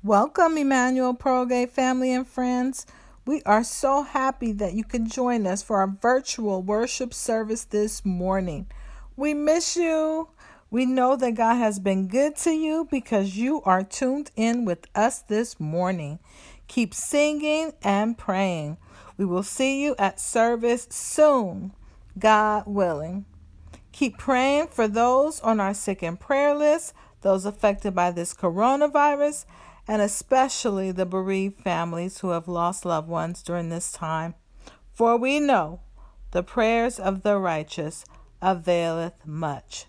Welcome, Emmanuel Pearlgate family and friends. We are so happy that you can join us for our virtual worship service this morning. We miss you. We know that God has been good to you because you are tuned in with us this morning. Keep singing and praying. We will see you at service soon, God willing. Keep praying for those on our sick and prayer list, those affected by this coronavirus, and especially the bereaved families who have lost loved ones during this time. For we know the prayers of the righteous availeth much.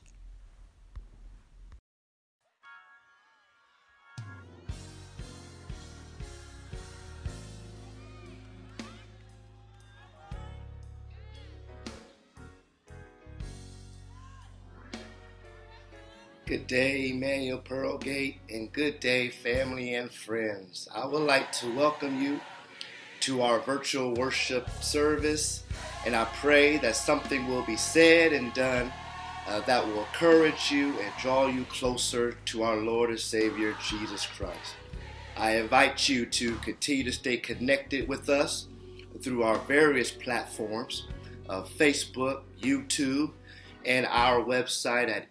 Good day, Emmanuel Pearlgate, and good day, family and friends. I would like to welcome you to our virtual worship service, and I pray that something will be said and done that will encourage you and draw you closer to our Lord and Savior, Jesus Christ. I invite you to continue to stay connected with us through our various platforms of Facebook, YouTube, and our website at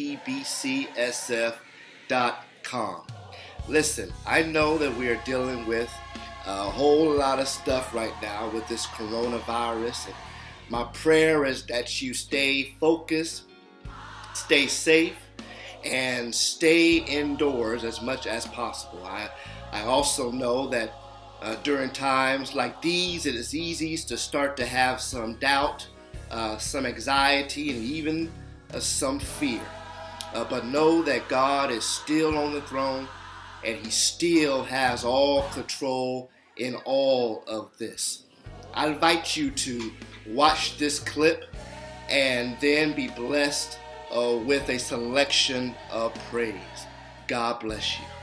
epbcsf.com. Listen, I know that we are dealing with a whole lot of stuff right now with this coronavirus. And my prayer is that you stay focused, stay safe, and stay indoors as much as possible. I also know that during times like these, it is easy to start to have some doubt, some anxiety, and even some fear. But know that God is still on the throne, and He still has all control in all of this. I invite you to watch this clip and then be blessed with a selection of praise. God bless you.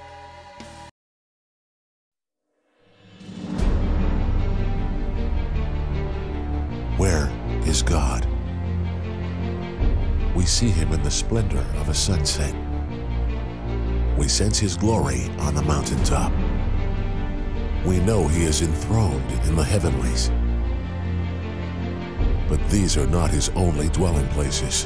Where is God? We see Him in the splendor of a sunset. We sense His glory on the mountaintop. We know He is enthroned in the heavenlies. But these are not His only dwelling places.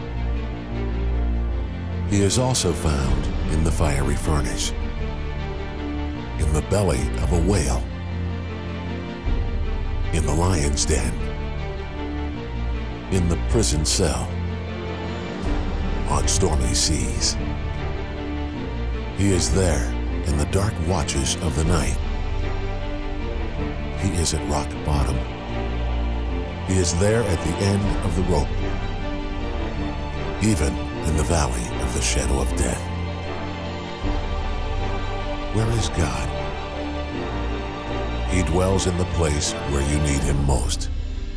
He is also found in the fiery furnace, in the belly of a whale, in the lion's den, in the prison cell, on stormy seas. He is there in the dark watches of the night. He is at rock bottom. He is there at the end of the rope, even in the valley of the shadow of death. Where is God? He dwells in the place where you need Him most.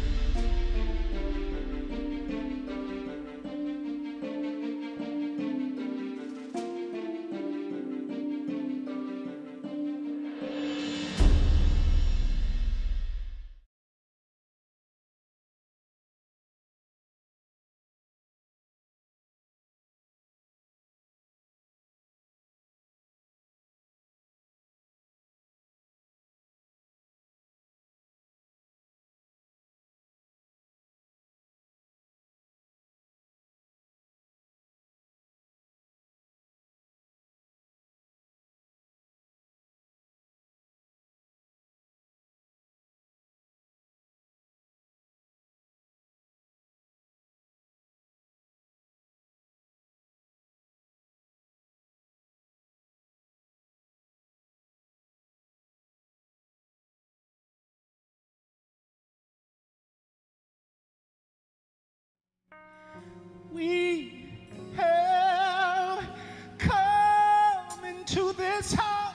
We have come into this house,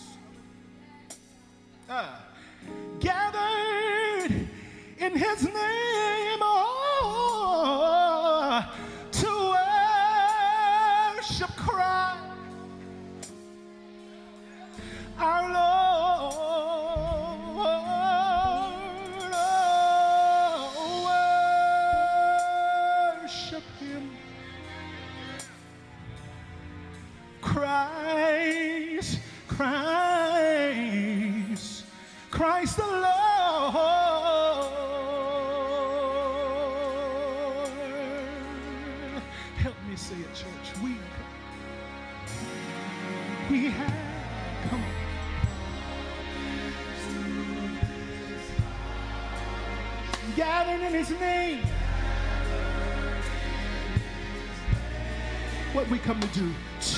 gathered in His name, to worship Christ, our Lord. Worship Him. Christ Christ, Christ the Lord. Help me say it, church. We have, come on. Gathered in his name. What we come to do?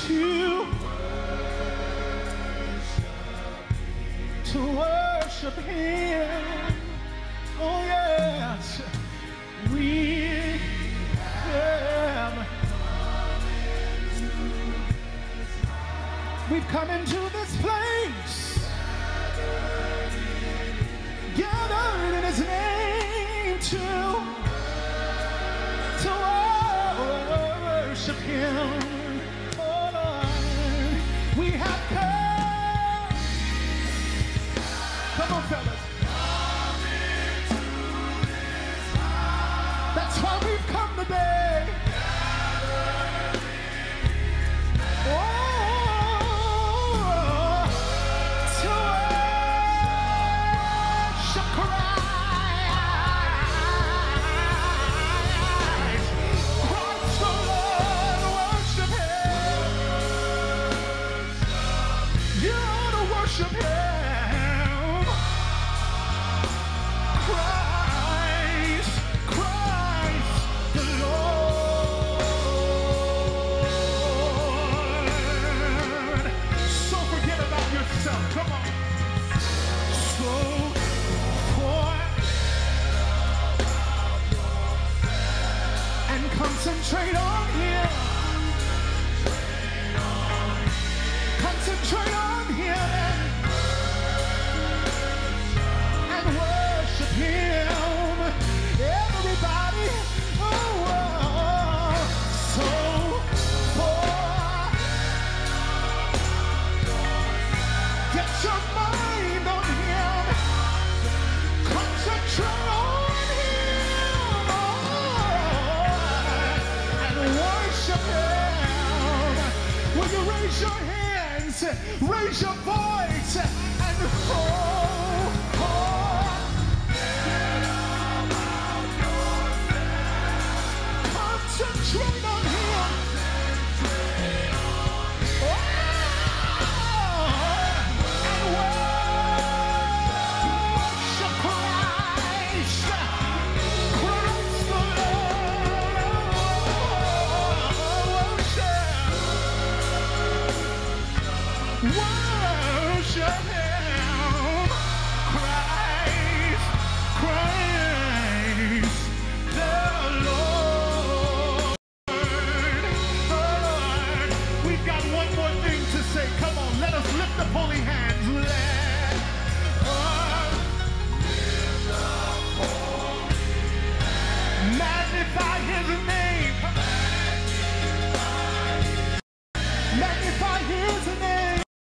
To worship him. Oh yes. We have. We've come into this place. Gathered in his name to worship him. Oh Lord, we have come. Come on, fellas. That's why we've come today. Oh, to worship Christ. Christ the Lord, worship him. You ought to worship him. Concentrate on him. Concentrate on him and worship him. Everybody, so get your mind on him. Concentrate on will you raise your hands, raise your voice, and concentrate on him. And worship Christ, Christ the Lord. Worship him, Christ, Christ the Lord. Lord. We've got one more thing to say. Come on, let us lift up holy hands. Let us magnify his name. Magnify his name.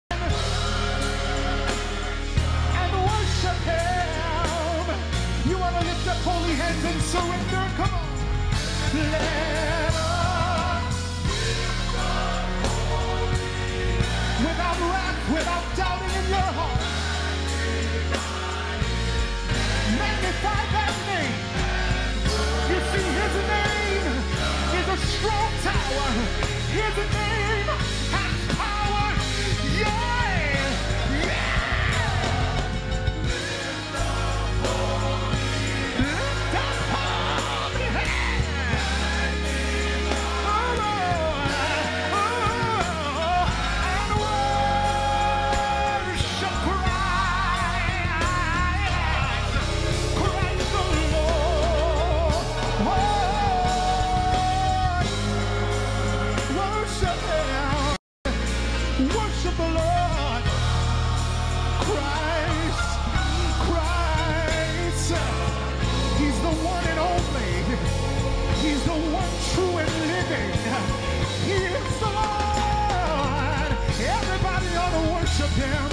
You want to lift up holy hands and surrender? Come on. Let us, without wrath, without doubting in your heart, magnify that name. You see, his name is a strong tower. His name has power. Yeah. Worship the Lord, Christ, Christ. He's the one and only. He's the one true and living. He is the Lord. Everybody ought to worship him.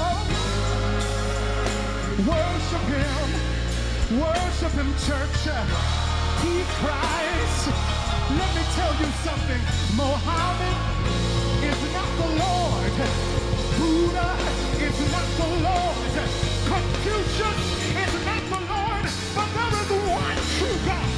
Oh, worship him. Worship him, church. He Christ. Let me tell you something. Mohammed is not the Lord. Food is not the Lord. Confusion is not the Lord. But there is one true God.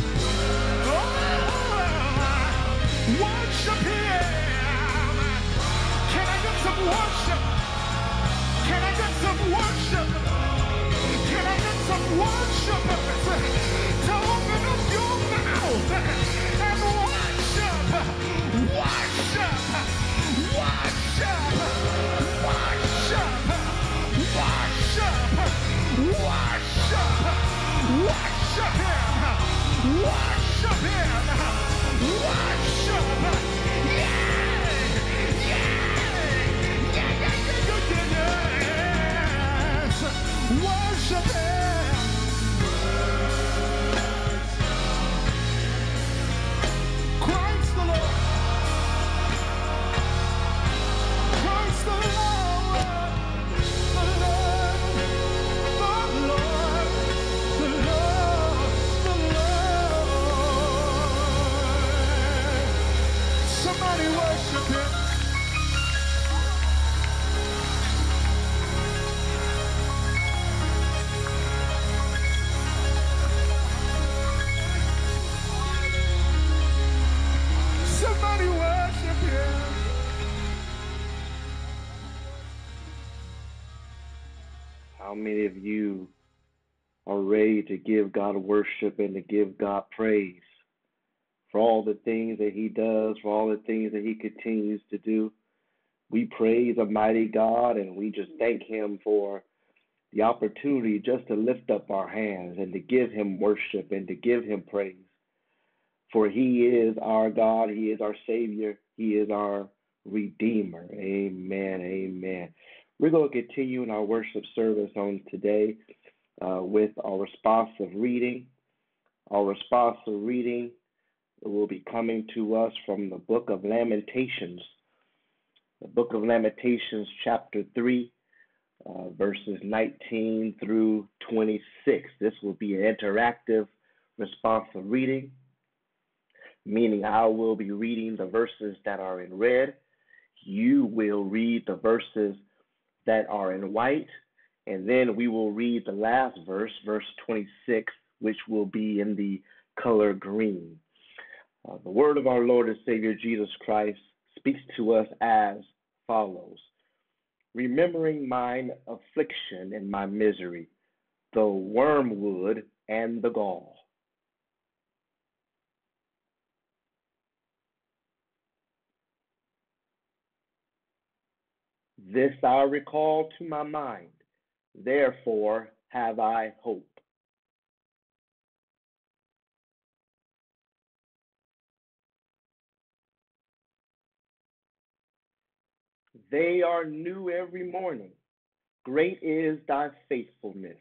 Oh, worship Him. Can I get some worship? Can I get some worship? Can I get some worshipers to open up your mouth and worship? Worship! Worship! Worship! Worship! Worship! Worship Him! Worship Him! Worship! Yeah! Yes! Worship Him! Christ the Lord! Christ the Lord! The Lord! The Lord! The Lord! The Lord! Somebody worship Him! Somebody worship Him. How many of you are ready to give God worship and to give God praise for all the things that He does, for all the things that He continues to do? We praise a mighty God and we just thank Him for the opportunity just to lift up our hands and to give Him worship and to give Him praise. For He is our God, He is our Savior, He is our Redeemer. Amen, amen. We're going to continue in our worship service on today with our responsive reading. Our responsive reading will be coming to us from the book of Lamentations. The book of Lamentations, chapter 3, verses 19 through 26. This will be an interactive responsive reading, meaning I will be reading the verses that are in red. You will read the verses that are in white, and then we will read the last verse, verse 26, which will be in the color green. The word of our Lord and Savior Jesus Christ speaks to us as follows. Remembering mine affliction and my misery, the wormwood and the gall. This I recall to my mind, therefore have I hope. They are new every morning. Great is thy faithfulness.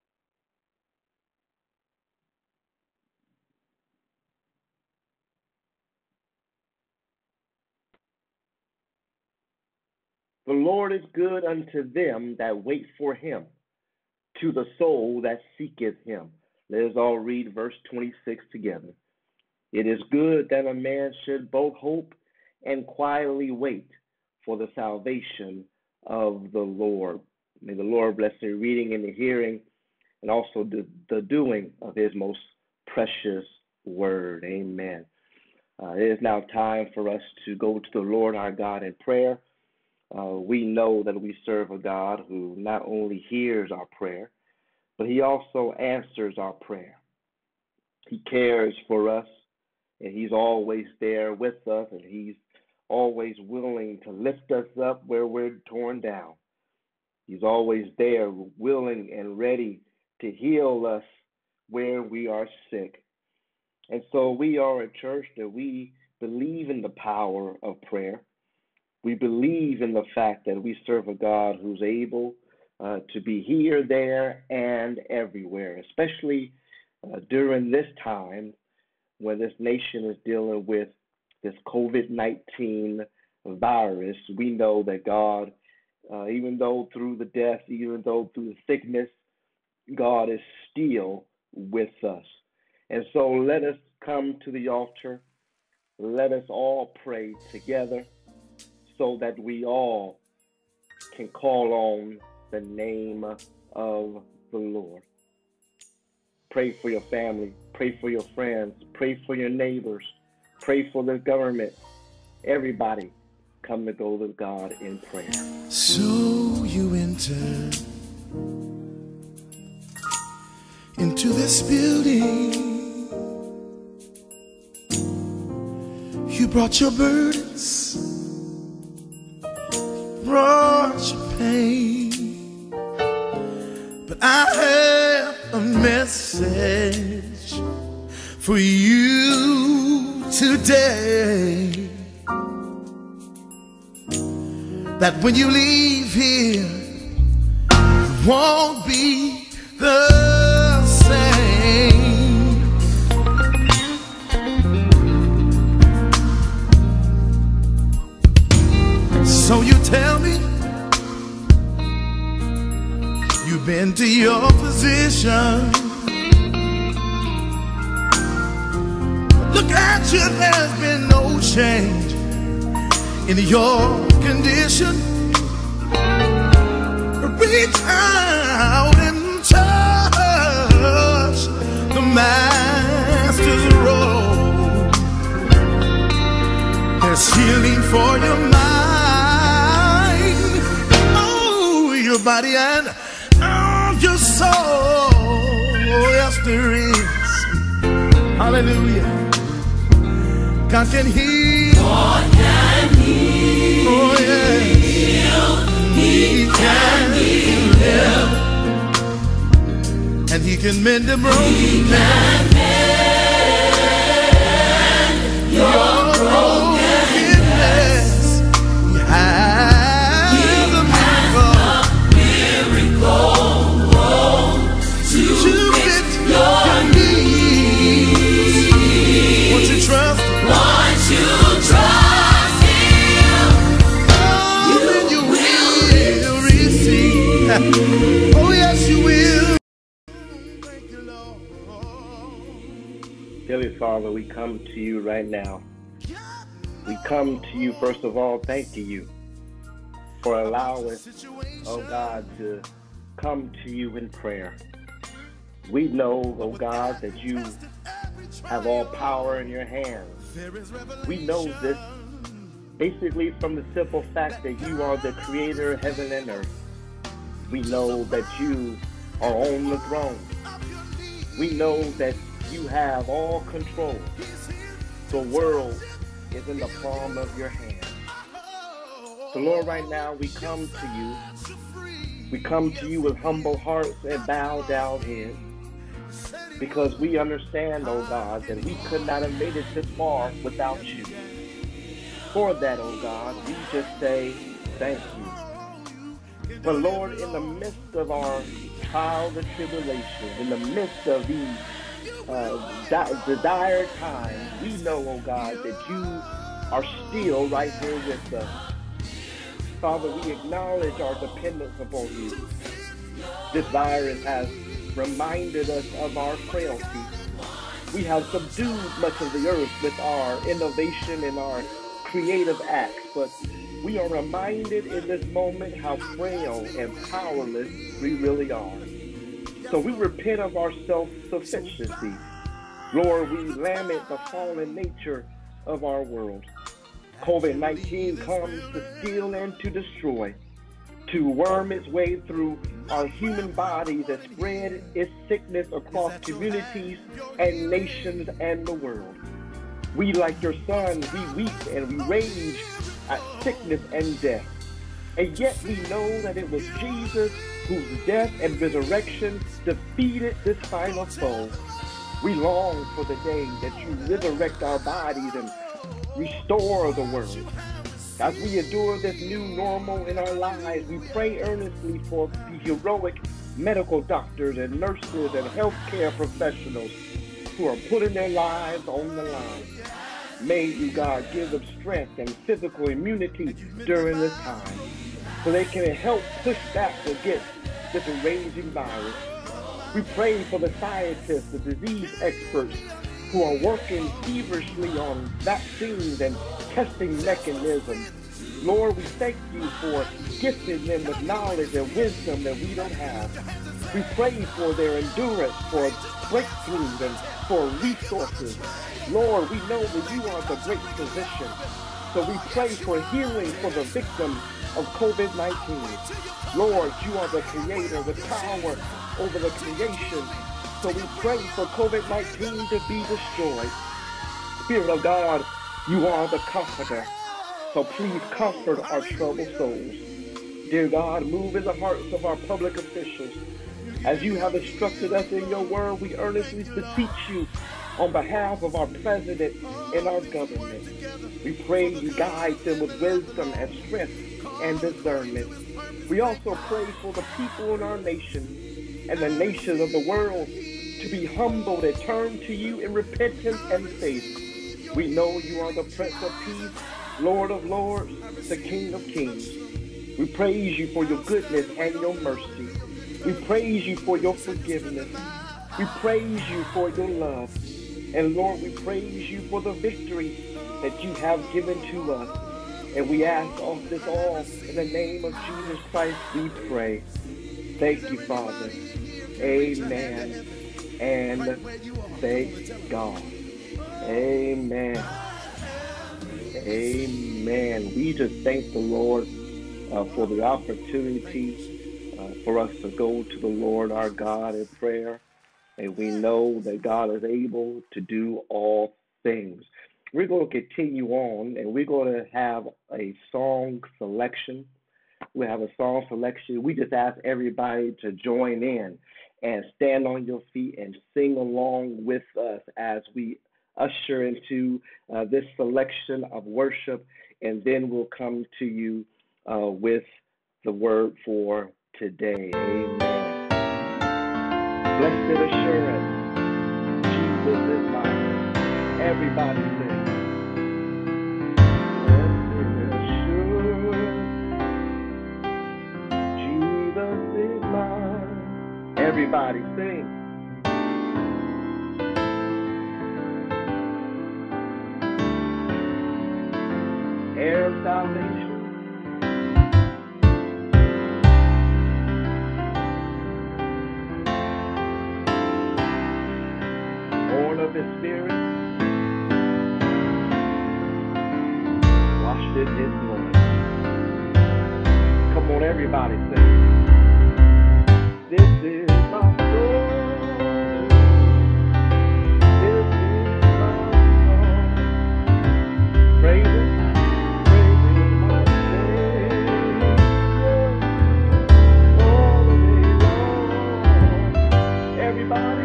The Lord is good unto them that wait for him, to the soul that seeketh him. Let us all read verse 26 together. It is good that a man should both hope and quietly wait for the salvation of the Lord. May the Lord bless the reading and the hearing and also the doing of his most precious word. Amen. It is now time for us to go to the Lord our God in prayer. We know that we serve a God who not only hears our prayer, but he also answers our prayer. He cares for us, and he's always there with us, and he's always willing to lift us up where we're torn down. He's always there, willing and ready to heal us where we are sick. And so we are a church that we believe in the power of prayer. We believe in the fact that we serve a God who's able to be here, there, and everywhere, especially during this time when this nation is dealing with this COVID-19 virus. We know that God, even though through the death, even though through the sickness, God is still with us. And so let us come to the altar. Let us all pray together so that we all can call on the name of the Lord. Pray for your family. Pray for your friends. Pray for your neighbors. Pray for the government. Everybody come to go with God in prayer. So you enter into this building. You brought your burdens, brought your pain, but I have a message for you today, that when you leave here, you won't be the same. So you tell me you've been to your position. Look at you, there's been no change in your condition. Reach out and touch the Master's robe. There's healing for your mind, your body and your soul. Yes, there is. Hallelujah. God can heal. God can heal. Oh, yes. He can heal. And He can mend the broken. He can mend your brokenness. He has a miracle to fit your needs. Won't you trust? Once you trust Him, then you will receive. Oh, yes, you will. Thank you, Lord. Dearly Father, we come to you right now. We come to you, first of all, thanking you for allowing, oh God, to come to you in prayer. We know, oh God, that you have all power in your hands. We know this basically from the simple fact that you are the creator of heaven and earth. We know that you are on the throne. We know that you have all control. The world is in the palm of your hand. So Lord, right now we come to you. We come to you with humble hearts and bow down heads, because we understand, oh God, that we could not have made it this far without you. For that, oh God, we just say thank you. But Lord, in the midst of our trials and tribulations, in the midst of these the dire times, we know, oh God, that you are still right here with us. Father, we acknowledge our dependence upon you. This virus has reminded us of our frailty. We have subdued much of the earth with our innovation and our creative acts, but we are reminded in this moment how frail and powerless we really are. So we repent of our self-sufficiency. Lord, we lament the fallen nature of our world. COVID-19 comes to steal and to destroy, to worm its way through our human bodies and spread its sickness across communities and nations and the world. We, like your Son, we weep and we rage at sickness and death. And yet we know that it was Jesus whose death and resurrection defeated this final foe. We long for the day that you resurrect our bodies and restore the world. As we endure this new normal in our lives, we pray earnestly for the heroic medical doctors and nurses and healthcare professionals who are putting their lives on the line. May you, God, give them strength and physical immunity during this time so they can help push back against this raging virus. We pray for the scientists, the disease experts who are working feverishly on vaccines and testing mechanisms. Lord, we thank you for gifting them with knowledge and wisdom that we don't have. We pray for their endurance, for breakthroughs, and for resources. Lord, we know that you are the great physician. So we pray for healing for the victims of COVID-19. Lord, you are the creator with power over the creation. So we pray for COVID-19 to be destroyed. Spirit of God, you are the comforter. So please comfort our troubled souls. Dear God, move in the hearts of our public officials. As you have instructed us in your word, we earnestly beseech you on behalf of our president and our government. We pray you guide them with wisdom and strength and discernment. We also pray for the people in our nation and the nations of the world to be humbled and turn to you in repentance and faith. We know you are the Prince of Peace, Lord of Lords, the King of Kings. We praise you for your goodness and your mercy. We praise you for your forgiveness. We praise you for your love. And Lord, we praise you for the victory that you have given to us. And we ask all this all in the name of Jesus Christ we pray. Thank you, Father. Amen. And thank God. Amen. Amen. We just thank the Lord for the opportunity for us to go to the Lord our God in prayer. And we know that God is able to do all things. We're going to continue on, and we're going to have a song selection. We have a song selection. We just ask everybody to join in and stand on your feet and sing along with us as we usher into this selection of worship, and then we'll come to you with the word for today. Amen. Blessed assurance, Jesus is mine. Everybody sing. Blessed assurance, Jesus is mine. Everybody sing. Heir of salvation. Born of his spirit, washed in his blood. Come on, everybody sing. This is my story. This is my song. Praising my Savior all the day long. Everybody.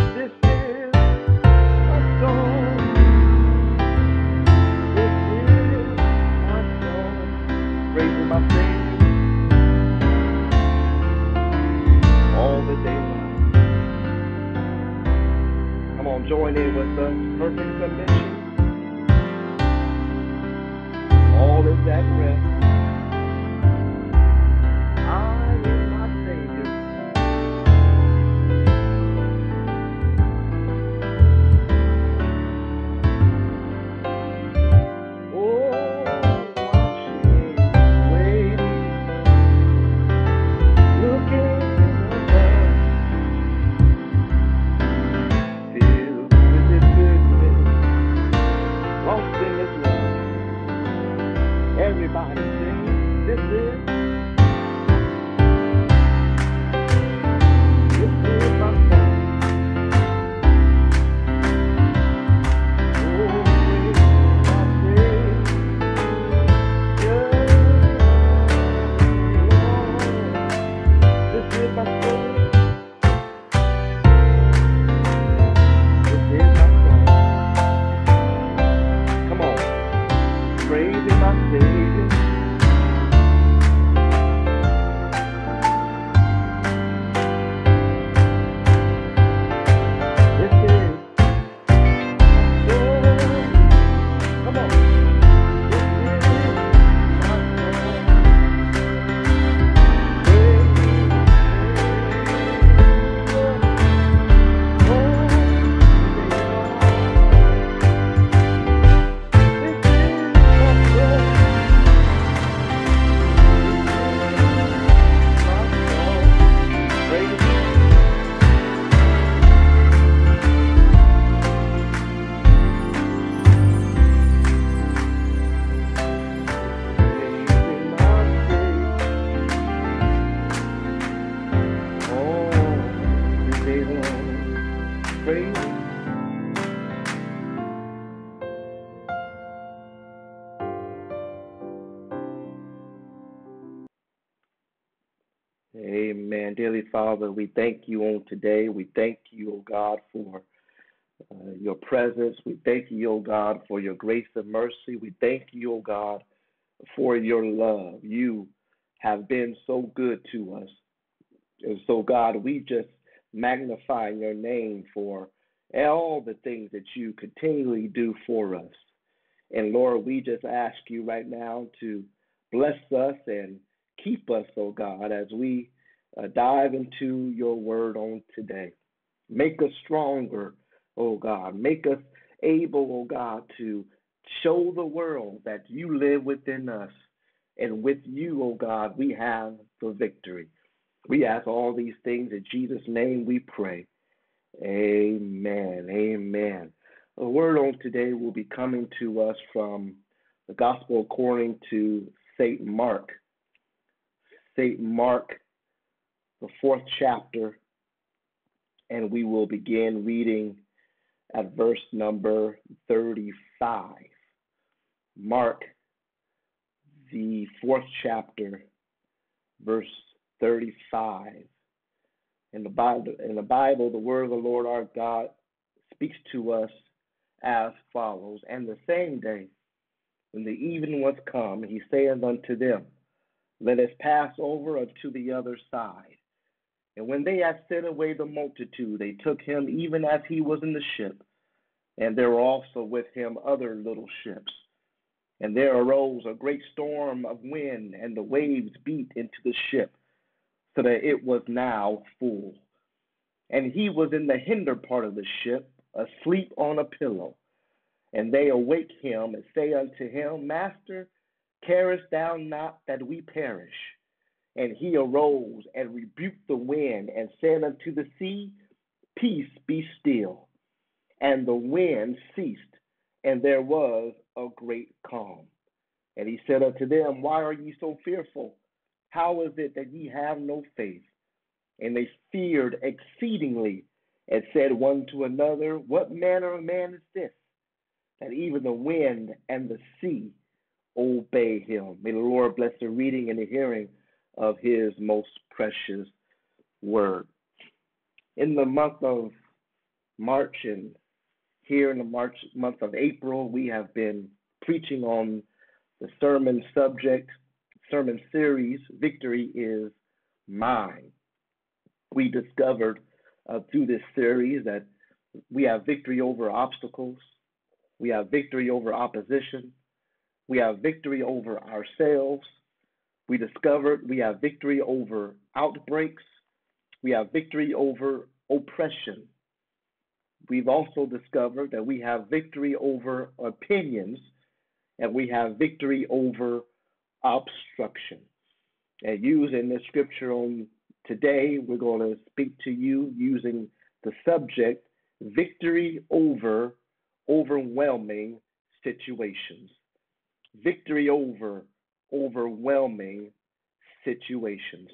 Join in with us, perfect submission. All is at rest. I am my Savior. Oh, watching, waiting, looking above. Lost in his love. Everybody Amen. Dearly Father, we thank you on today. We thank you, oh God, for your presence. We thank you, oh God, for your grace and mercy. We thank you, oh God, for your love. You have been so good to us. And so, God, we just magnify your name for all the things that you continually do for us. And Lord, we just ask you right now to bless us and keep us, oh God, as we dive into your word on today. Make us stronger, oh God. Make us able, oh God, to show the world that you live within us. And with you, oh God, we have the victory. We ask all these things in Jesus' name we pray. Amen. Amen. The word on today will be coming to us from the Gospel according to St. Mark. St. Mark, the 4th chapter, and we will begin reading at verse number 35. Mark, the 4th chapter, verse 35. In the Bible, the word of the Lord our God speaks to us as follows. And the same day, when the evening was come, he saith unto them, Let us pass over unto the other side. And when they had sent away the multitude, they took him even as he was in the ship. And there were also with him other little ships. And there arose a great storm of wind, and the waves beat into the ship, so that it was now full. And he was in the hinder part of the ship, asleep on a pillow. And they awake him and say unto him, Master, carest thou not that we perish? And he arose and rebuked the wind and said unto the sea, Peace, be still. And the wind ceased, and there was a great calm. And he said unto them, Why are ye so fearful? How is it that ye have no faith? And they feared exceedingly, and said one to another, What manner of man is this, that even the wind and the sea obey him? May the Lord bless the reading and the hearing of his most precious word. In the month of March, and here in the month of April, we have been preaching on the sermon series, Victory is Mine. We discovered through this series that we have victory over obstacles, we have victory over opposition, we have victory over ourselves. We discovered we have victory over outbreaks, we have victory over oppression. We've also discovered that we have victory over opinions, and we have victory over obstruction. And using the scripture on today, we're going to speak to you using the subject, victory over overwhelming situations. Victory over overwhelming situations.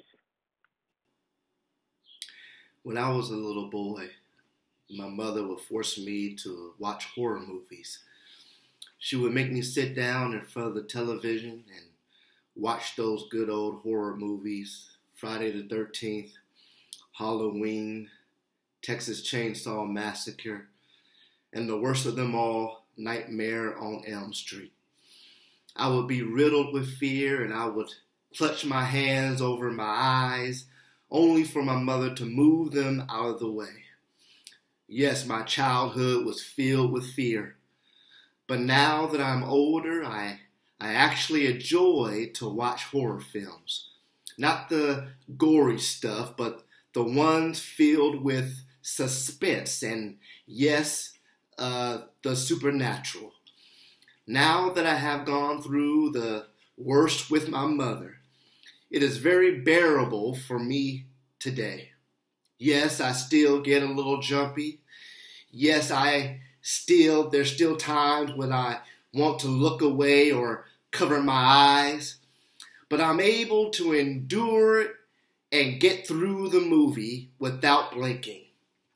When I was a little boy, my mother would force me to watch horror movies. She would make me sit down in front of the television and watch those good old horror movies, Friday the 13th, Halloween, Texas Chainsaw Massacre, and the worst of them all, Nightmare on Elm Street. I would be riddled with fear, and I would clutch my hands over my eyes, only for my mother to move them out of the way. Yes, my childhood was filled with fear. But now that I'm older, I actually enjoy to watch horror films. Not the gory stuff, but the ones filled with suspense and, yes, the supernatural. Now that I have gone through the worst with my mother, it is very bearable for me today. Yes, I still get a little jumpy. Yes, there's still times when I want to look away or cover my eyes. But I'm able to endure it and get through the movie without blinking.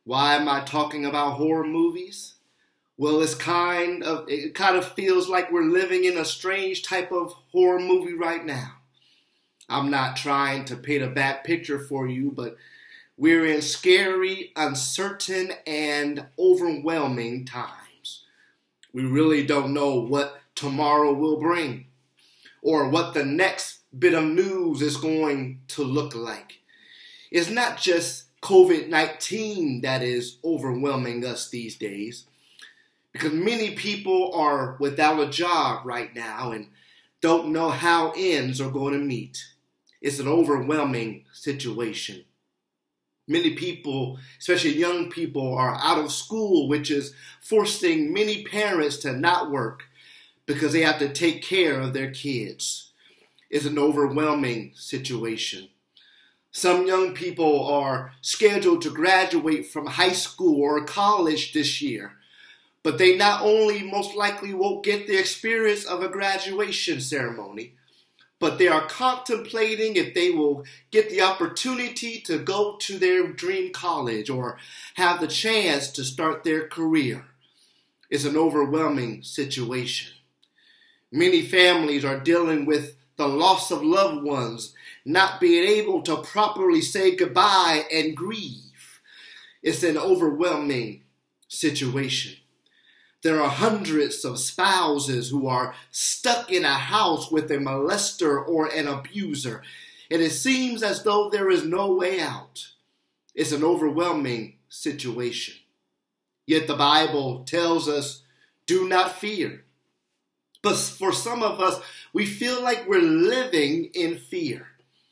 Why am I talking about horror movies? Well, it kind of feels like we're living in a strange type of horror movie right now. I'm not trying to paint a bad picture for you, but we're in scary, uncertain, and overwhelming times. We really don't know what tomorrow will bring or what the next bit of news is going to look like. It's not just COVID-19 that is overwhelming us these days, because many people are without a job right now and don't know how ends are going to meet. It's an overwhelming situation. Many people, especially young people, are out of school, which is forcing many parents to not work because they have to take care of their kids. It's an overwhelming situation. Some young people are scheduled to graduate from high school or college this year, but they not only most likely won't get the experience of a graduation ceremony, but they are contemplating if they will get the opportunity to go to their dream college or have the chance to start their career. It's an overwhelming situation. Many families are dealing with the loss of loved ones, not being able to properly say goodbye and grieve. It's an overwhelming situation. There are hundreds of spouses who are stuck in a house with a molester or an abuser, and it seems as though there is no way out. It's an overwhelming situation. Yet the Bible tells us, do not fear. But for some of us, we feel like we're living in fear.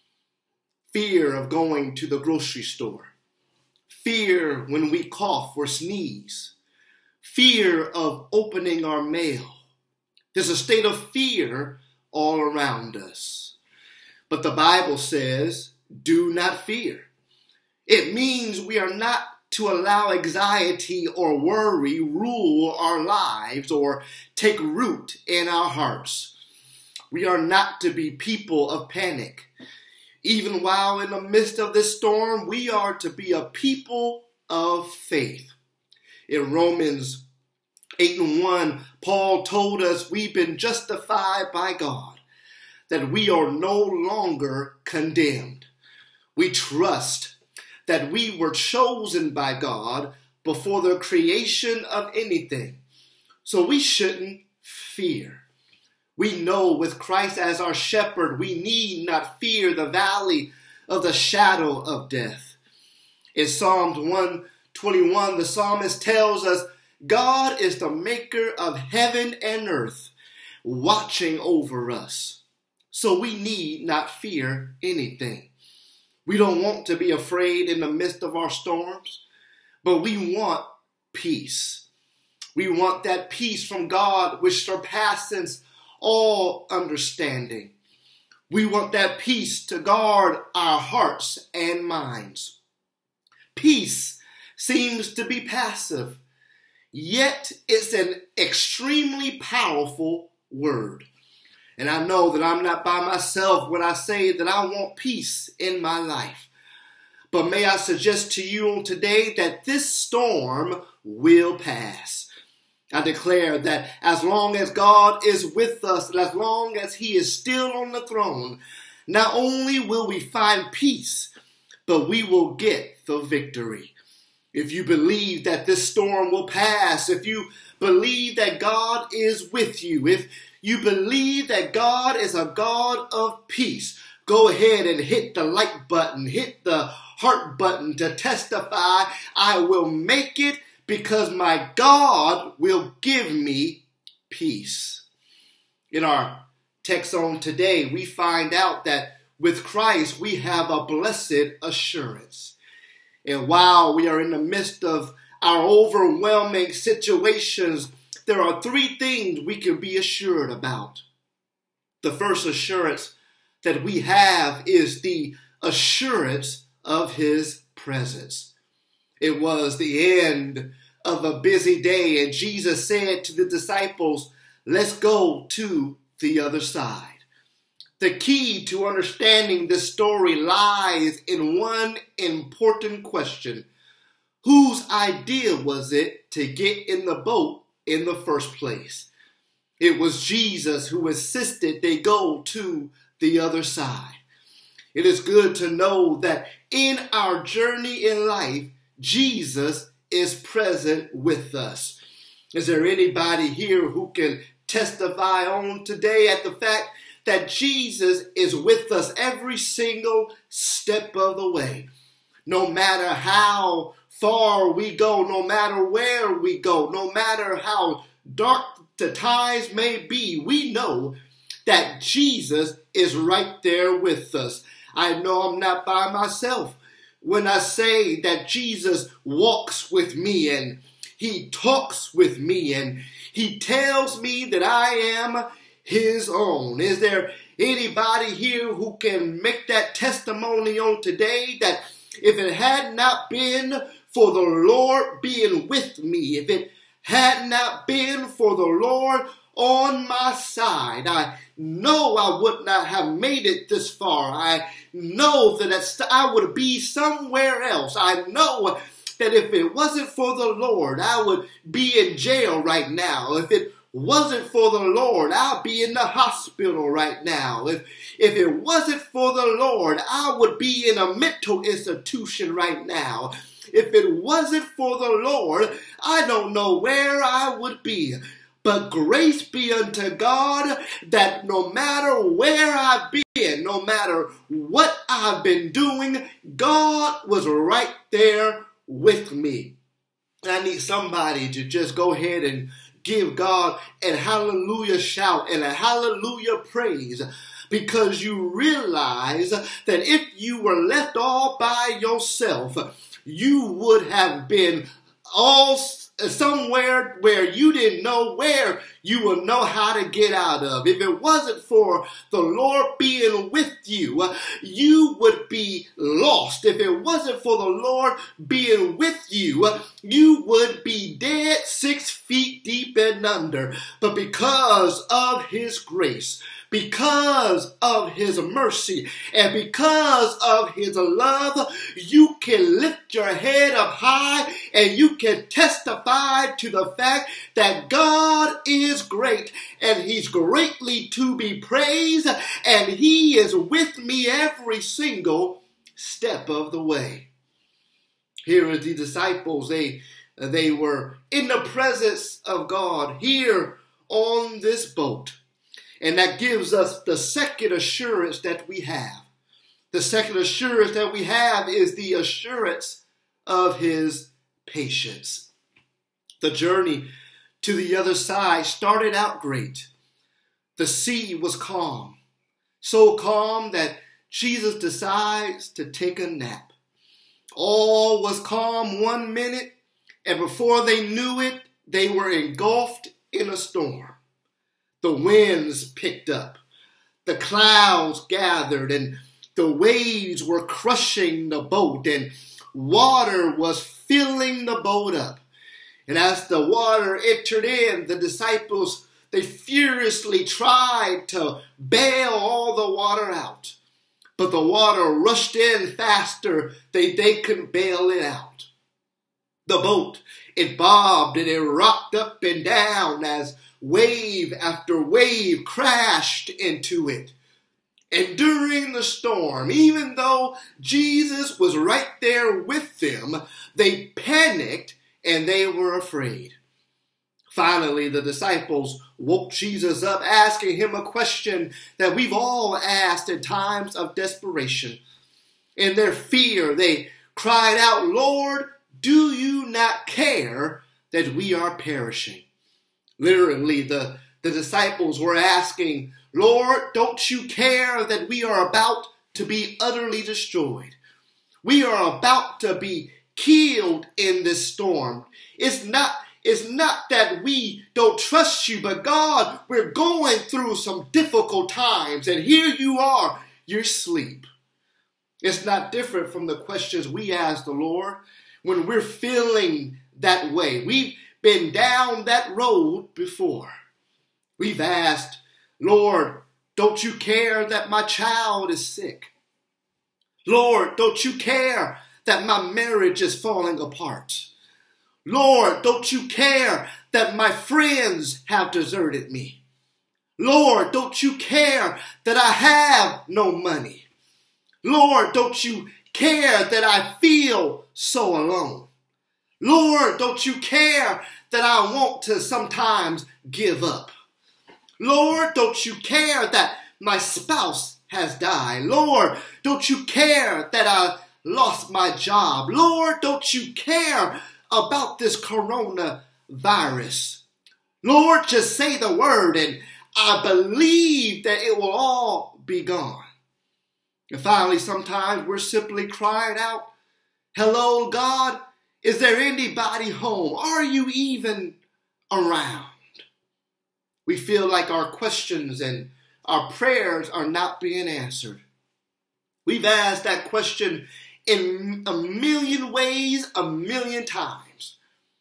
Fear of going to the grocery store. Fear when we cough or sneeze. Fear of opening our mail. There's a state of fear all around us. But the Bible says, do not fear. It means we are not to allow anxiety or worry rule our lives or take root in our hearts. We are not to be people of panic. Even while in the midst of this storm, we are to be a people of faith. In Romans 8:1, Paul told us we've been justified by God, that we are no longer condemned. We trust that we were chosen by God before the creation of anything, so we shouldn't fear. We know with Christ as our shepherd, we need not fear the valley of the shadow of death. In Psalms 121, the psalmist tells us, God is the maker of heaven and earth, watching over us. So we need not fear anything. We don't want to be afraid in the midst of our storms, but we want peace. We want that peace from God which surpasses all understanding. We want that peace to guard our hearts and minds. Peace seems to be passive, yet it's an extremely powerful word. And I know that I'm not by myself when I say that I want peace in my life. But may I suggest to you on today that this storm will pass. I declare that as long as God is with us, and as long as He is still on the throne, not only will we find peace, but we will get the victory. If you believe that this storm will pass, if you believe that God is with you, if you believe that God is a God of peace, go ahead and hit the like button, hit the heart button to testify, I will make it because my God will give me peace. In our text on today, we find out that with Christ, we have a blessed assurance. And while we are in the midst of our overwhelming situations, there are three things we can be assured about. The first assurance that we have is the assurance of His presence. It was the end of a busy day, and Jesus said to the disciples, let's go to the other side. The key to understanding this story lies in one important question. Whose idea was it to get in the boat in the first place? It was Jesus who insisted they go to the other side. It is good to know that in our journey in life, Jesus is present with us. Is there anybody here who can testify on today at the fact that Jesus is with us every single step of the way? No matter how far we go, no matter where we go, no matter how dark the times may be, we know that Jesus is right there with us. I know I'm not by myself when I say that Jesus walks with me and he talks with me and he tells me that I am his own. Is there anybody here who can make that testimony on today that if it had not been for the Lord being with me, if it had not been for the Lord on my side, I know I would not have made it this far. I know that I would be somewhere else. I know that if it wasn't for the Lord, I would be in jail right now. If it wasn't for the Lord, I'll be in the hospital right now. If it wasn't for the Lord, I would be in a mental institution right now. If it wasn't for the Lord, I don't know where I would be. But grace be unto God that no matter where I've been, no matter what I've been doing, God was right there with me. I need somebody to just go ahead and give God a hallelujah shout and a hallelujah praise, because you realize that if you were left all by yourself, you would have been all somewhere where you didn't know where you would know how to get out of. If it wasn't for the Lord being with you, you would be lost. If it wasn't for the Lord being with you, you would be dead 6 feet deep and under. But because of his grace, because of his mercy, and because of his love, you can lift your head up high and you can testify to the fact that God is great and he's greatly to be praised, and he is with me every single step of the way. Here are the disciples. They were in the presence of God here on this boat. And that gives us the second assurance that we have. The second assurance that we have is the assurance of his patience. The journey to the other side started out great. The sea was calm, so calm that Jesus decides to take a nap. All was calm 1 minute, and before they knew it, they were engulfed in a storm. The winds picked up, the clouds gathered, and the waves were crushing the boat, and water was filling the boat up. And as the water entered in, the disciples, they furiously tried to bail all the water out. But the water rushed in faster than they could bail it out. The boat, it bobbed and it rocked up and down as wave after wave crashed into it. And during the storm, even though Jesus was right there with them, they panicked and they were afraid. Finally, the disciples woke Jesus up, asking him a question that we've all asked in times of desperation. In their fear, they cried out, "Lord, do you not care that we are perishing?" Literally, the disciples were asking, "Lord, don't you care that we are about to be utterly destroyed? We are about to be killed in this storm. It's not that we don't trust you, but God, we're going through some difficult times, and here you are, you're asleep." It's not different from the questions we ask the Lord when we're feeling that way. We've been down that road before. We've asked, "Lord, don't you care that my child is sick? Lord, don't you care that my marriage is falling apart? Lord, don't you care that my friends have deserted me? Lord, don't you care that I have no money? Lord, don't you care that I feel so alone? Lord, don't you care that I want to sometimes give up? Lord, don't you care that my spouse has died? Lord, don't you care that I lost my job? Lord, don't you care about this coronavirus? Lord, just say the word and I believe that it will all be gone. And finally, sometimes we're simply crying out, hello, God, is there anybody home? Are you even around? We feel like our questions and our prayers are not being answered. We've asked that question in a million ways, a million times.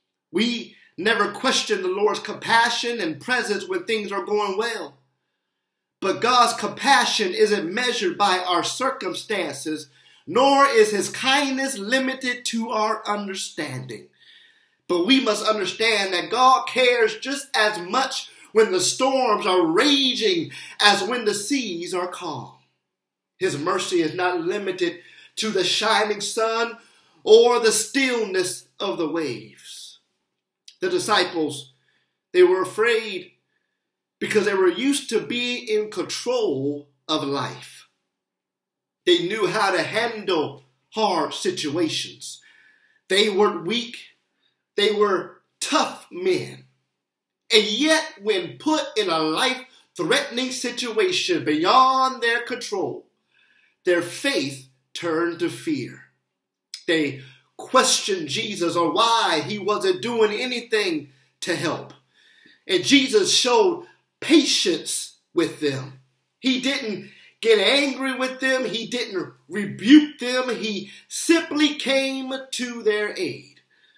We never question the Lord's compassion and presence when things are going well. But God's compassion isn't measured by our circumstances, nor is his kindness limited to our understanding. But we must understand that God cares just as much when the storms are raging as when the seas are calm. His mercy is not limited to the shining sun or the stillness of the waves. The disciples, they were afraid because they were used to being in control of life. They knew how to handle hard situations. They weren't weak. They were tough men. And yet, when put in a life-threatening situation beyond their control, their faith turned to fear. They questioned Jesus on why he wasn't doing anything to help. And Jesus showed patience with them. He didn't get angry with them. He didn't rebuke them. He simply came to their aid.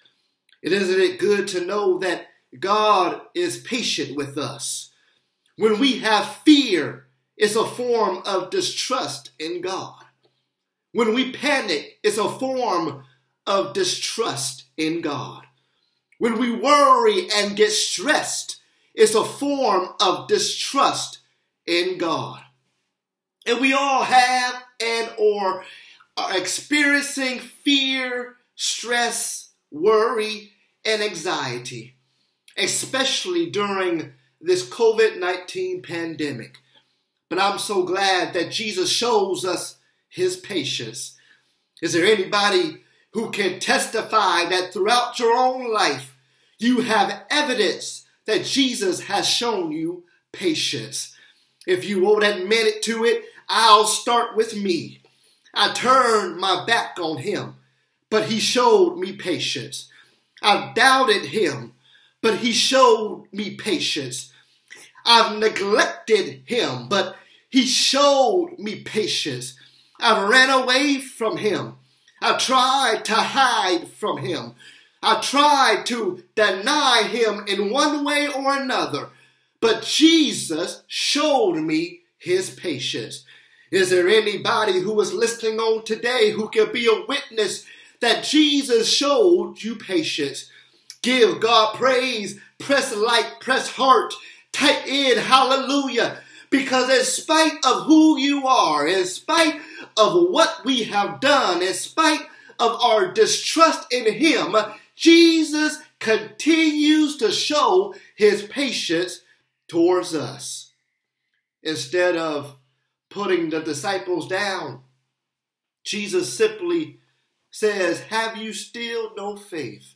Isn't it good to know that God is patient with us? When we have fear, it's a form of distrust in God. When we panic, it's a form of distrust in God. When we worry and get stressed, it's a form of distrust in God. And we all have and or are experiencing fear, stress, worry, and anxiety, especially during this COVID-19 pandemic. But I'm so glad that Jesus shows us his patience. Is there anybody who can testify that throughout your own life, you have evidence that Jesus has shown you patience? If you won't admit it to it, I'll start with me. I turned my back on him, but he showed me patience. I've doubted him, but he showed me patience. I've neglected him, but he showed me patience. I've ran away from him. I tried to hide from him. I tried to deny him in one way or another, but Jesus showed me his patience. Is there anybody who is listening on today who can be a witness that Jesus showed you patience? Give God praise, press like, press heart, type in hallelujah, because in spite of who you are, in spite of what we have done, in spite of our distrust in him, Jesus continues to show his patience towards us. Instead of putting the disciples down, Jesus simply says, have you still no faith?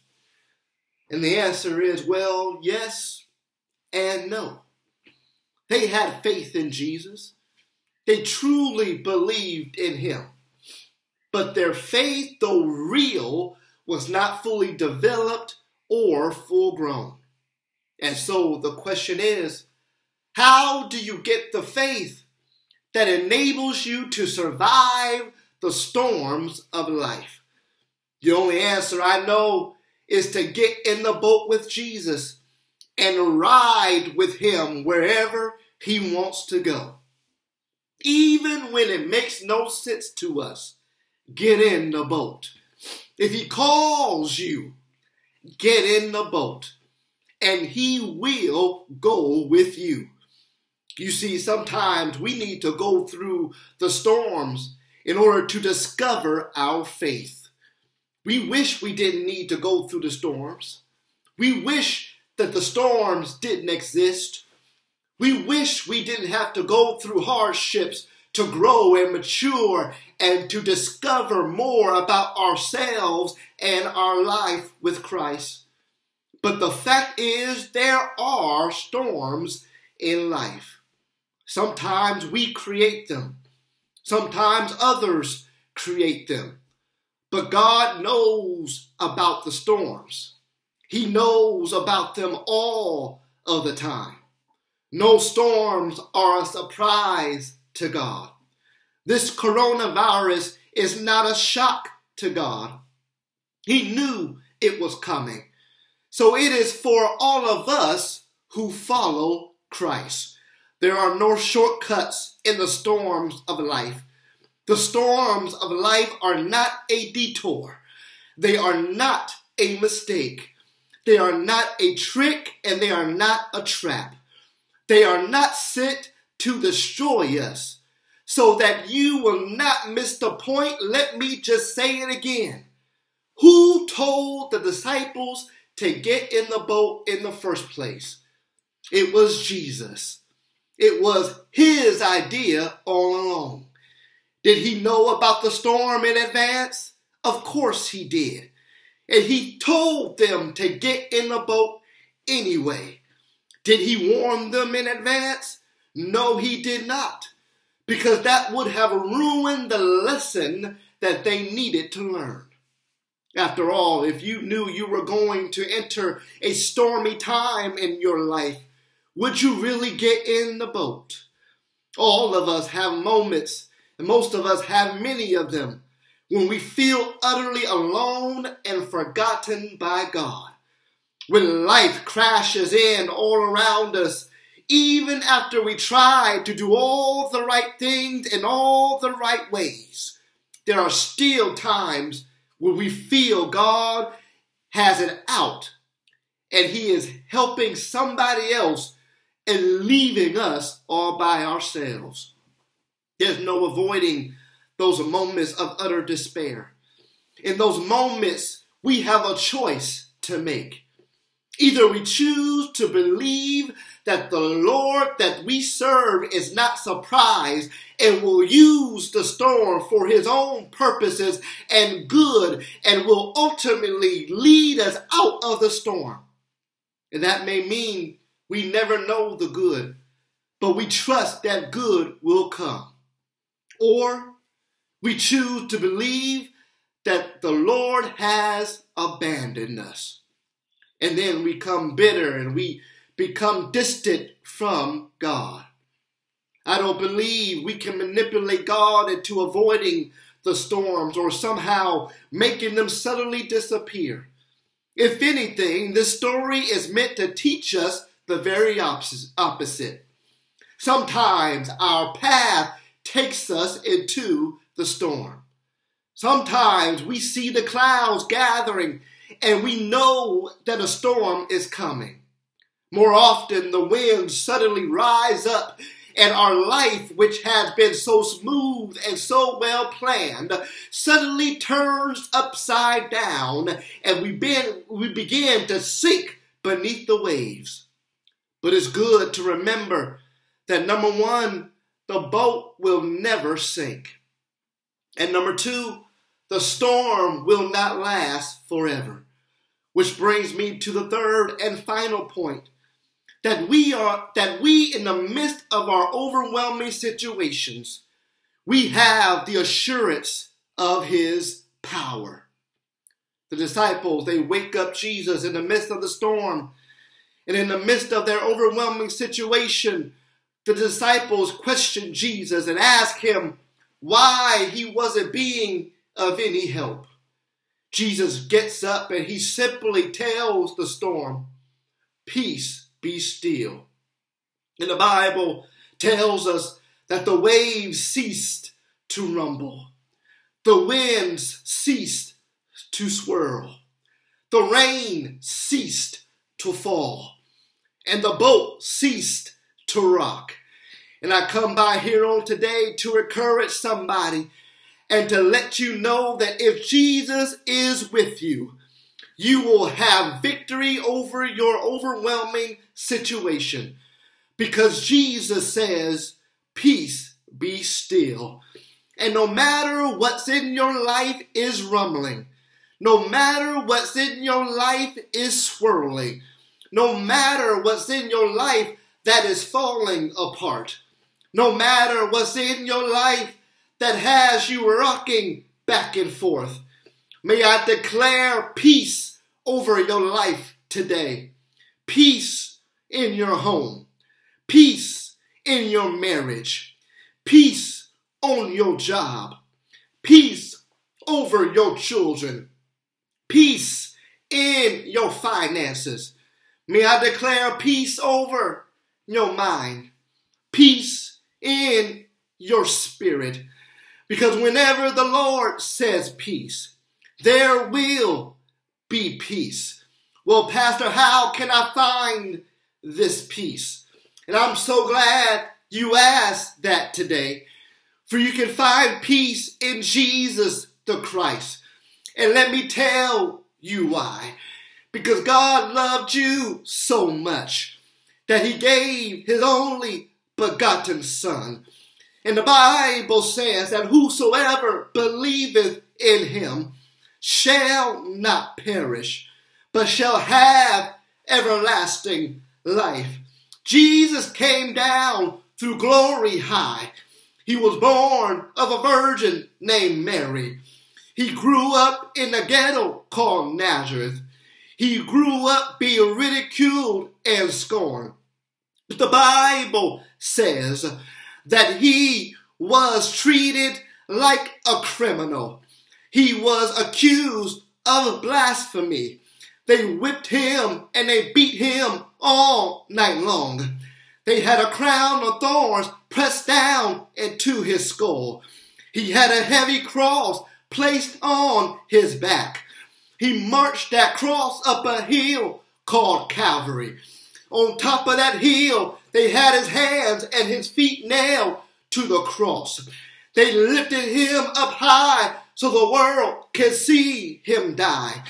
And the answer is, well, yes and no. They had faith in Jesus. They truly believed in him. But their faith, though real, was not fully developed or full grown. And so the question is, how do you get the faith that enables you to survive the storms of life? The only answer I know is to get in the boat with Jesus and ride with him wherever he wants to go. Even when it makes no sense to us, get in the boat. If he calls you, get in the boat and he will go with you. You see, sometimes we need to go through the storms in order to discover our faith. We wish we didn't need to go through the storms. We wish that the storms didn't exist. We wish we didn't have to go through hardships to grow and mature and to discover more about ourselves and our life with Christ. But the fact is, there are storms in life. Sometimes we create them. Sometimes others create them. But God knows about the storms. He knows about them all of the time. No storms are a surprise to God. This coronavirus is not a shock to God. He knew it was coming. So it is for all of us who follow Christ. There are no shortcuts in the storms of life. The storms of life are not a detour. They are not a mistake. They are not a trick, and they are not a trap. They are not sent to destroy us. So that you will not miss the point, let me just say it again. Who told the disciples to get in the boat in the first place? It was Jesus. It was his idea all along. Did he know about the storm in advance? Of course he did. And he told them to get in the boat anyway. Did he warn them in advance? No, he did not. Because that would have ruined the lesson that they needed to learn. After all, if you knew you were going to enter a stormy time in your life, would you really get in the boat? All of us have moments, and most of us have many of them, when we feel utterly alone and forgotten by God. When life crashes in all around us, even after we try to do all the right things in all the right ways, there are still times where we feel God has it out and he is helping somebody else and leaving us all by ourselves. There's no avoiding those moments of utter despair. In those moments, we have a choice to make. Either we choose to believe that the Lord that we serve is not surprised and will use the storm for his own purposes and good and will ultimately lead us out of the storm. And that may mean we never know the good, but we trust that good will come. Or we choose to believe that the Lord has abandoned us. And then we become bitter and we become distant from God. I don't believe we can manipulate God into avoiding the storms or somehow making them suddenly disappear. If anything, this story is meant to teach us the very opposite. Sometimes our path takes us into the storm. Sometimes we see the clouds gathering and we know that a storm is coming. More often, the winds suddenly rise up and our life, which has been so smooth and so well planned, suddenly turns upside down and we begin to sink beneath the waves. But it's good to remember that number one, the boat will never sink. And number two, the storm will not last forever. Which brings me to the third and final point. That we in the midst of our overwhelming situations, we have the assurance of his power. The disciples, they wake up Jesus in the midst of the storm. And in the midst of their overwhelming situation, the disciples question Jesus and ask him why he wasn't being of any help. Jesus gets up and he simply tells the storm, "Peace, be still." And the Bible tells us that the waves ceased to rumble. The winds ceased to swirl. The rain ceased to fall, and the boat ceased to rock. And I come by here on today to encourage somebody and to let you know that if Jesus is with you, you will have victory over your overwhelming situation. Because Jesus says, peace, be still. And no matter what's in your life is rumbling, no matter what's in your life is swirling, no matter what's in your life that is falling apart, no matter what's in your life that has you rocking back and forth, may I declare peace over your life today. Peace in your home, peace in your marriage, peace on your job, peace over your children, peace in your finances. May I declare peace over your mind, peace in your spirit. Because whenever the Lord says peace, there will be peace. Well, Pastor, how can I find this peace? And I'm so glad you asked that today. For you can find peace in Jesus the Christ. And let me tell you why. Because God loved you so much that he gave his only begotten Son. And the Bible says that whosoever believeth in him shall not perish, but shall have everlasting life. Jesus came down through glory high. He was born of a virgin named Mary. He grew up in a ghetto called Nazareth. He grew up being ridiculed and scorned. But the Bible says that he was treated like a criminal. He was accused of blasphemy. They whipped him and they beat him all night long. They had a crown of thorns pressed down into his skull. He had a heavy cross placed on his back. He marched that cross up a hill called Calvary. On top of that hill, they had his hands and his feet nailed to the cross. They lifted him up high so the world could see him die.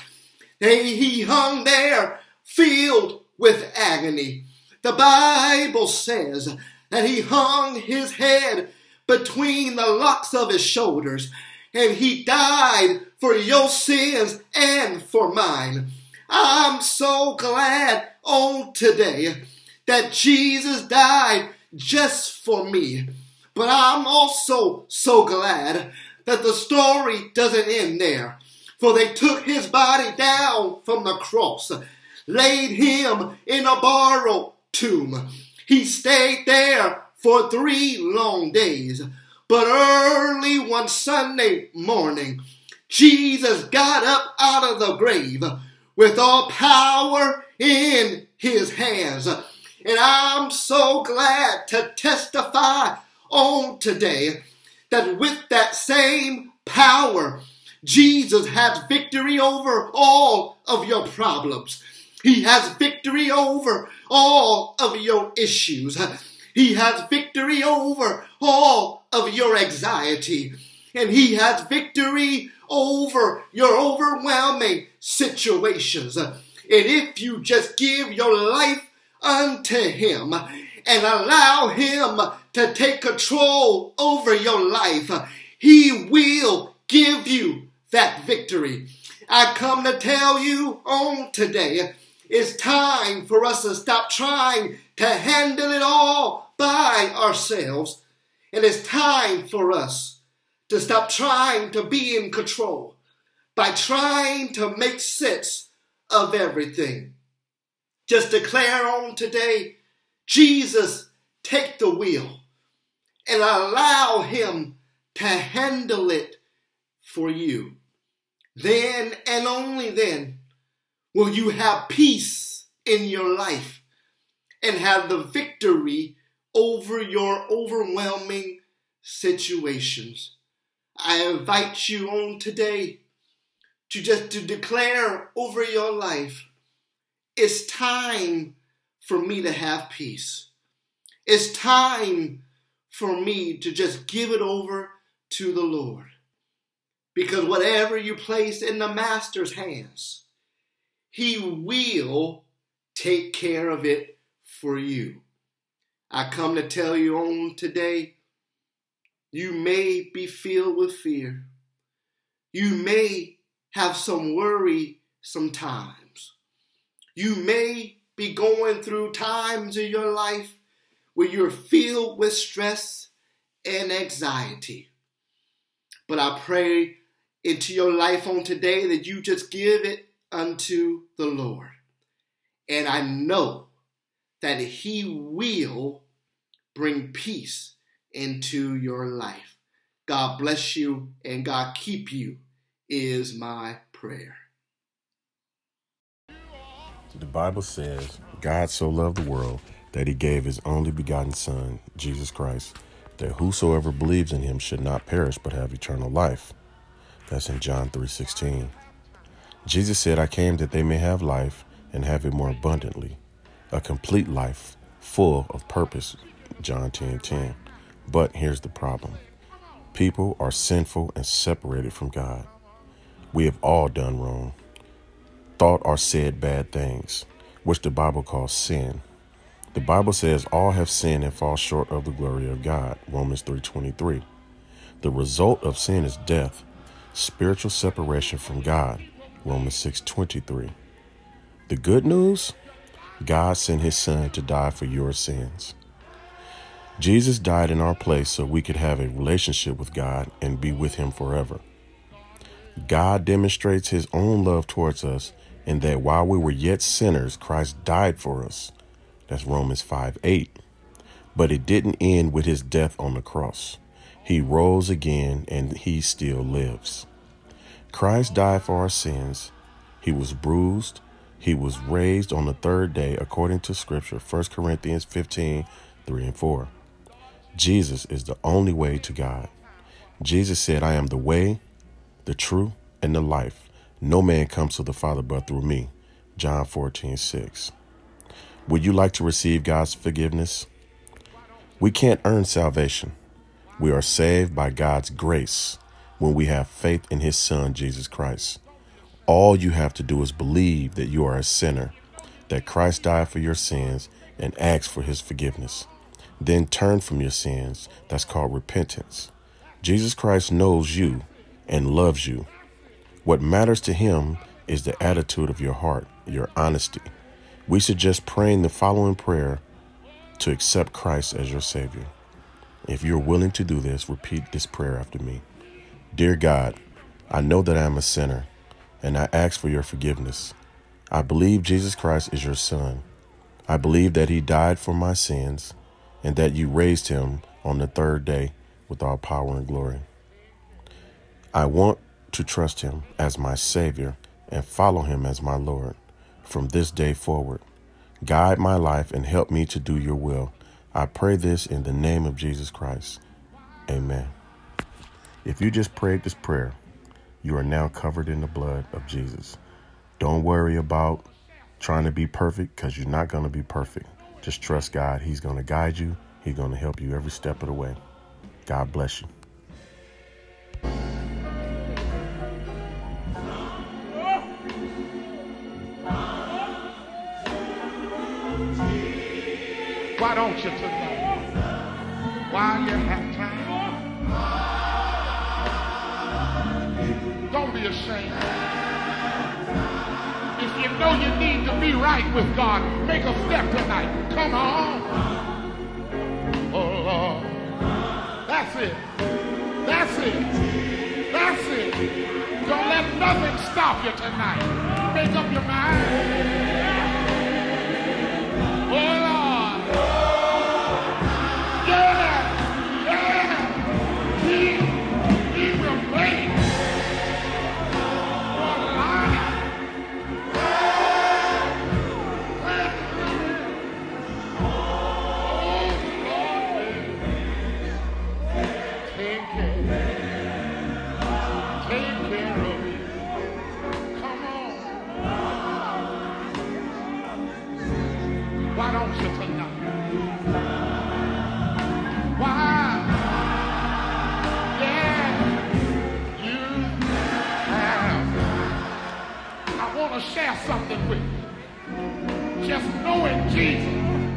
He hung there filled with agony. The Bible says that he hung his head between the locks of his shoulders, and he died for your sins and for mine. I'm so glad on today that Jesus died just for me. But I'm also so glad that the story doesn't end there. For they took his body down from the cross, laid him in a borrowed tomb. He stayed there for 3 long days. But early one Sunday morning, Jesus got up out of the grave with all power in his hands. And I'm so glad to testify on today that with that same power, Jesus has victory over all of your problems. He has victory over all of your issues. He has victory over all of your anxiety. And he has victory over your overwhelming situations. And if you just give your life unto him and allow him to take control over your life, he will give you that victory. I come to tell you on today, it's time for us to stop trying to handle it all by ourselves. And it's time for us to stop trying to be in control by trying to make sense of everything. Just declare on today, Jesus, take the wheel and allow him to handle it for you. Then and only then will you have peace in your life and have the victory over your overwhelming situations. I invite you on today to declare over your life, it's time for me to have peace. It's time for me to just give it over to the Lord. Because whatever you place in the Master's hands, He will take care of it for you. I come to tell you on today, you may be filled with fear. You may have some worry sometimes. You may be going through times in your life where you're filled with stress and anxiety. But I pray into your life on today that you just give it unto the Lord. And I know that He will bring peace into your life. God bless you and God keep you is my prayer. The Bible says, God so loved the world that He gave His only begotten Son, Jesus Christ, that whosoever believes in Him should not perish but have eternal life. That's in John 3:16. Jesus said, I came that they may have life and have it more abundantly, a complete life full of purpose, John 10:10. But here's the problem. People are sinful and separated from God. We have all done wrong, thought or said bad things, which the Bible calls sin. The Bible says all have sinned and fall short of the glory of God, Romans 3:23. The result of sin is death, spiritual separation from God, Romans 6:23. The good news? God sent His Son to die for your sins. Jesus died in our place so we could have a relationship with God and be with Him forever. God demonstrates His own love towards us in that while we were yet sinners, Christ died for us. That's Romans 5:8. But it didn't end with His death on the cross. He rose again and He still lives. Christ died for our sins. He was bruised. He was raised on the third day according to Scripture, 1 Corinthians 15:3-4. Jesus is the only way to God. Jesus said, I am the way, the truth, and the life. No man comes to the Father but through me. John 14:6. Would you like to receive God's forgiveness? We can't earn salvation. We are saved by God's grace when we have faith in His Son, Jesus Christ. All you have to do is believe that you are a sinner, that Christ died for your sins, and ask for His forgiveness. Then turn from your sins. That's called repentance. Jesus Christ knows you and loves you. What matters to Him is the attitude of your heart, your honesty. We suggest praying the following prayer to accept Christ as your Savior. If you're willing to do this, repeat this prayer after me. Dear God, I know that I am a sinner, and I ask for your forgiveness. I believe Jesus Christ is your Son. I believe that He died for my sins and that you raised Him on the third day with all power and glory. I want to trust Him as my Savior and follow Him as my Lord. From this day forward, guide my life and help me to do your will. I pray this in the name of Jesus Christ. Amen. If you just prayed this prayer, you are now covered in the blood of Jesus. Don't worry about trying to be perfect because you're not going to be perfect. Just trust God. He's going to guide you. He's going to help you every step of the way. God bless you. Why don't you tonight? While you have time. Don't be ashamed. If you know you need to be right with God, make a step tonight. Come on. Oh, Lord. That's it. That's it. That's it. Don't let nothing stop you tonight. Make up your mind. Oh, Lord. He will play for life. Oh, Lord, take care of me. about you tonight. Why? Yeah, you have. I want to share something with you. Just knowing Jesus.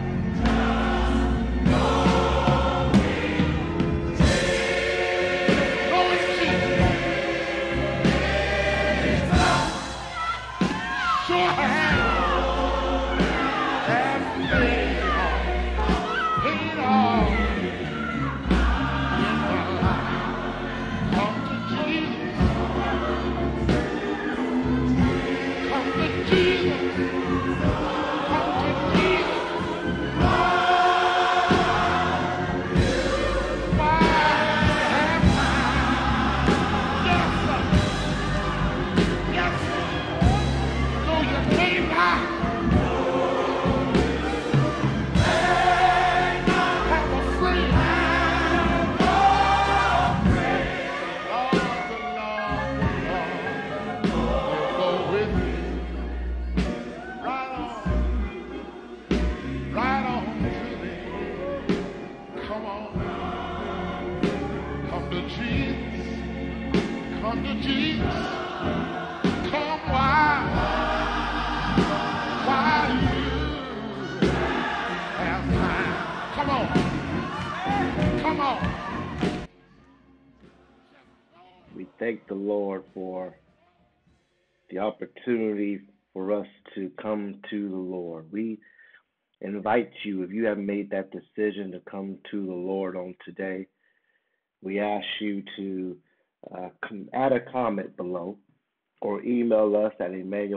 We thank the Lord for the opportunity for us to come to the Lord. We invite you, if you have made that decision to come to the Lord on today, we ask you to add a comment below or email us at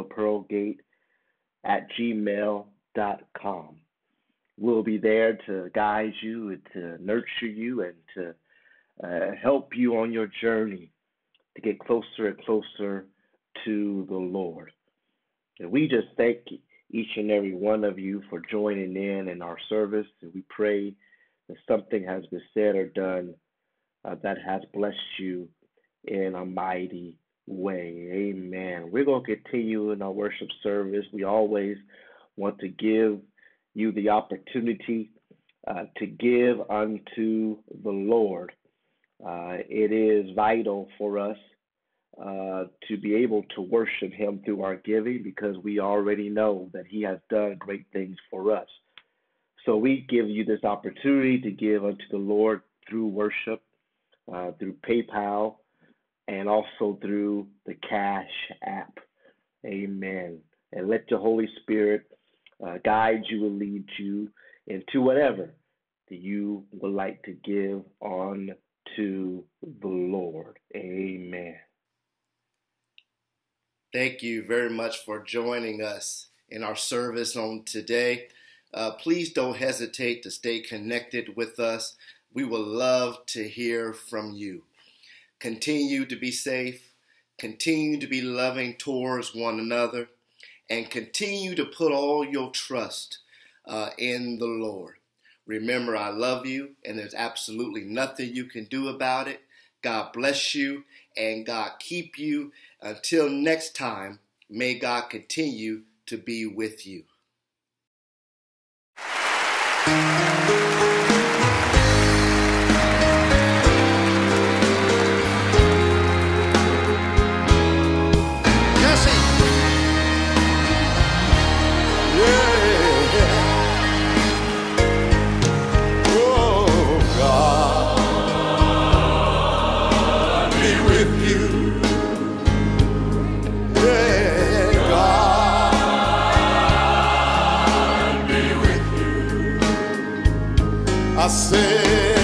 emmanuelpearlgate@gmail.com. We'll be there to guide you and to nurture you and to help you on your journey to get closer and closer to the Lord. And we just thank each and every one of you for joining in our service. And we pray that something has been said or done that has blessed you in a mighty way. Amen. We're going to continue in our worship service. We always want to give you the opportunity to give unto the Lord. It is vital for us to be able to worship him through our giving because we already know that he has done great things for us. So we give you this opportunity to give unto the Lord through worship, through PayPal, and also through the Cash app. Amen. And let the Holy Spirit guide you and lead you into whatever that you would like to give on to the Lord. Amen. Thank you very much for joining us in our service on today. Please don't hesitate to stay connected with us. We would love to hear from you. Continue to be safe. Continue to be loving towards one another. And continue to put all your trust in the Lord. Remember, I love you, and there's absolutely nothing you can do about it. God bless you, and God keep you. Until next time, may God continue to be with you. I say